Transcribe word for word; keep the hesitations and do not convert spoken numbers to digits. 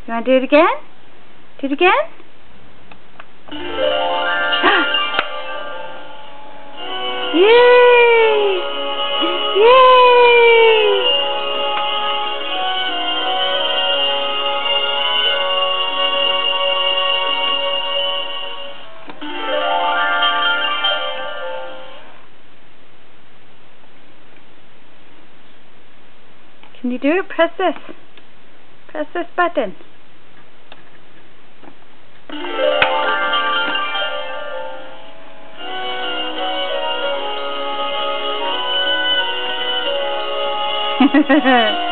you want to do it again? Do it again? Yay! Yay! Can you do it? Press this. Press this button. Ha ha ha.